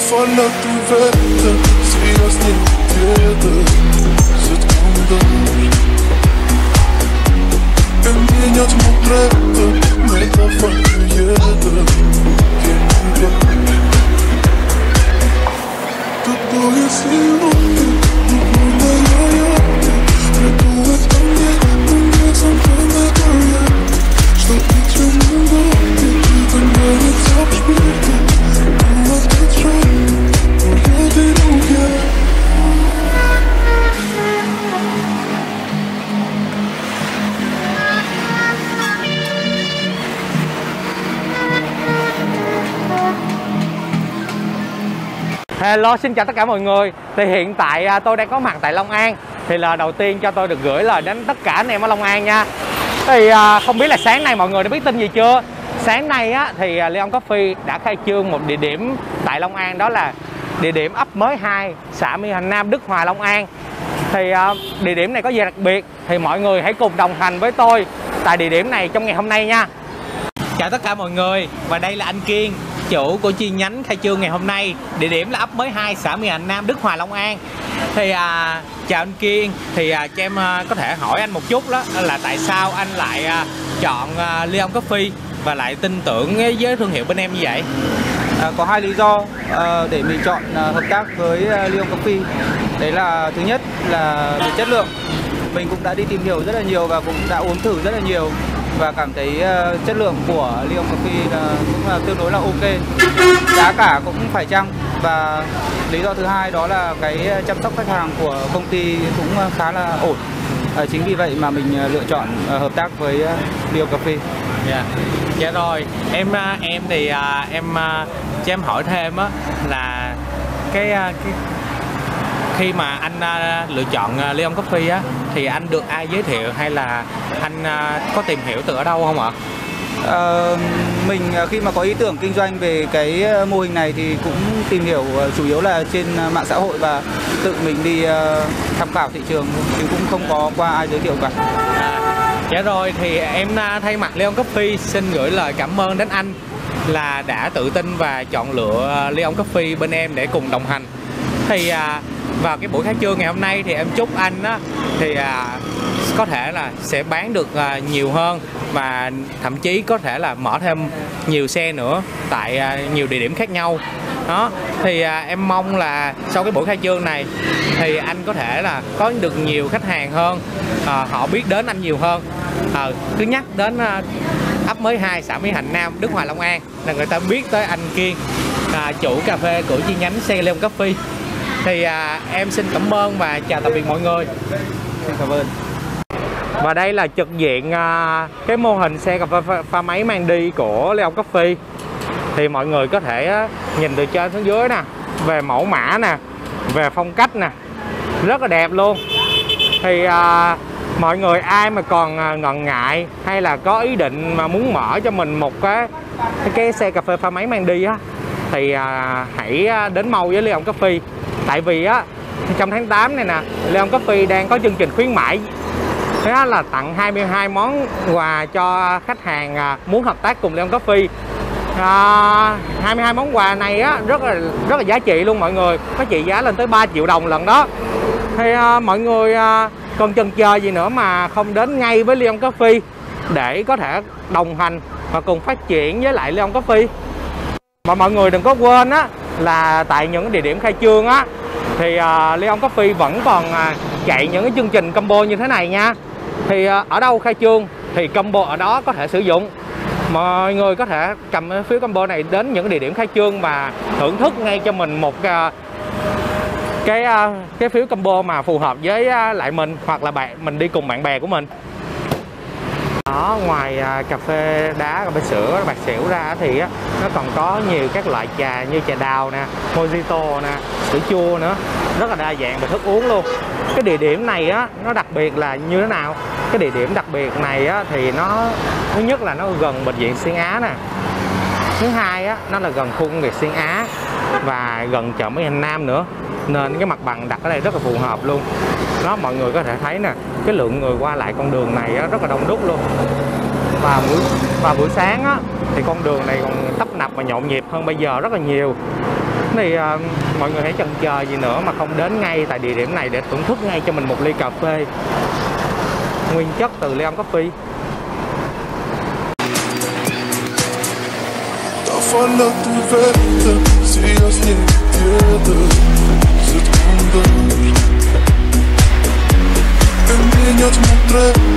Фалят в это, звезды где-то заткнул дождь. И меня тьму трета, метафориета. Какую силу ты, любовная ты, придумать ко мне, мне самое горя. Что ты темным доме, ты нравится обшпильки. Hello, xin chào tất cả mọi người. Thì hiện tại tôi đang có mặt tại Long An. Thì là đầu tiên cho tôi được gửi lời đến tất cả anh em ở Long An nha. Thì không biết là sáng nay mọi người đã biết tin gì chưa? Sáng nay á, thì Leon Coffee đã khai trương một địa điểm tại Long An. Đó là địa điểm ấp mới 2, xã Mỹ Hành Nam, Đức Hòa, Long An. Thì địa điểm này có gì đặc biệt thì mọi người hãy cùng đồng hành với tôi tại địa điểm này trong ngày hôm nay nha. Chào tất cả mọi người, và đây là anh Kiên, chủ của chi nhánh khai trương ngày hôm nay. Địa điểm là ấp mới 2, xã Mỹ Hạnh Nam, Đức Hòa, Long An. Thì chào anh Kiên, thì cho em có thể hỏi anh một chút đó là tại sao anh lại chọn Leon Coffee và lại tin tưởng với thương hiệu bên em như vậy? Có hai lý do để mình chọn hợp tác với Leon Coffee. Đấy là thứ nhất là về chất lượng. Mình cũng đã đi tìm hiểu rất là nhiều và cũng đã uống thử rất là nhiều và cảm thấy chất lượng của Leon Coffee cũng là tương đối là ok. Giá cả cũng phải chăng. Và lý do thứ hai đó là cái chăm sóc khách hàng của công ty cũng khá là ổn. Chính vì vậy mà mình lựa chọn hợp tác với Leon Coffee. Dạ rồi, em thì cho em hỏi thêm á là cái khi mà anh lựa chọn Leon Coffee á thì anh được ai giới thiệu hay là anh có tìm hiểu từ ở đâu không ạ? Mình khi mà có ý tưởng kinh doanh về cái mô hình này thì cũng tìm hiểu chủ yếu là trên mạng xã hội và tự mình đi tham khảo thị trường, chứ cũng không có qua ai giới thiệu cả. Dạ rồi, thì em thay mặt Leon Coffee xin gửi lời cảm ơn đến anh là đã tự tin và chọn lựa Leon Coffee bên em để cùng đồng hành. Thì vào cái buổi khai trương ngày hôm nay thì em chúc anh á, thì có thể là sẽ bán được nhiều hơn và thậm chí có thể là mở thêm nhiều xe nữa tại nhiều địa điểm khác nhau. Đó, thì em mong là sau cái buổi khai trương này thì anh có thể là có được nhiều khách hàng hơn, họ biết đến anh nhiều hơn. Cứ nhắc đến ấp mới 2, xã Mỹ Hạnh Nam, Đức Hòa, Long An là người ta biết tới anh Kiên, chủ cà phê của chi nhánh xe Leon Coffee. Thì em xin cảm ơn và chào tạm biệt mọi người. Cảm ơn. Và đây là trực diện cái mô hình xe cà phê pha máy mang đi của Leon Coffee. Thì mọi người có thể nhìn từ trên xuống dưới nè, về mẫu mã nè, về phong cách nè, rất là đẹp luôn. Thì mọi người ai mà còn ngần ngại hay là có ý định mà muốn mở cho mình một cái xe cà phê pha máy mang đi á, thì hãy đến mau với Leon Coffee. Tại vì á, trong tháng 8 này nè, Leon Coffee đang có chương trình khuyến mãi, đó là tặng 22 món quà cho khách hàng muốn hợp tác cùng Leon Coffee. 22 món quà này á, rất là giá trị luôn mọi người, có trị giá lên tới 3 triệu đồng lần đó. Thì mọi người còn chần chờ gì nữa mà không đến ngay với Leon Coffee để có thể đồng hành và cùng phát triển với lại Leon Coffee. Và mọi người đừng có quên á, là tại những địa điểm khai trương á thì Leon Coffee vẫn còn chạy những cái chương trình combo như thế này nha. Thì ở đâu khai trương thì combo ở đó có thể sử dụng. Mọi người có thể cầm phiếu combo này đến những địa điểm khai trương và thưởng thức ngay cho mình một cái phiếu combo mà phù hợp với lại mình, hoặc là mình đi cùng bạn bè của mình. Đó, ngoài cà phê đá, cà phê sữa, bạc xỉu ra thì nó còn có nhiều các loại trà như trà đào nè, mojito nè, sữa chua nữa, rất là đa dạng về thức uống luôn. Cái địa điểm này á, nó đặc biệt là như thế nào? Cái địa điểm đặc biệt này á, thì nó thứ nhất là nó gần bệnh viện Xuyên Á nè, thứ hai á, nó là gần khu công nghiệp Xuyên Á và gần chợ Mỹ Hành Nam nữa, nên cái mặt bằng đặt ở đây rất là phù hợp luôn. Đó, mọi người có thể thấy nè, cái lượng người qua lại con đường này á, rất là đông đúc luôn. Và buổi sáng á, thì con đường này còn tấp nập và nhộn nhịp hơn bây giờ rất là nhiều. Thì mọi người hãy chần chờ gì nữa mà không đến ngay tại địa điểm này để thưởng thức ngay cho mình một ly cà phê nguyên chất từ Leon Coffee. Davon lag die Welt, sie aus der Erde sind 100. Wenn wir jetzt mal drehen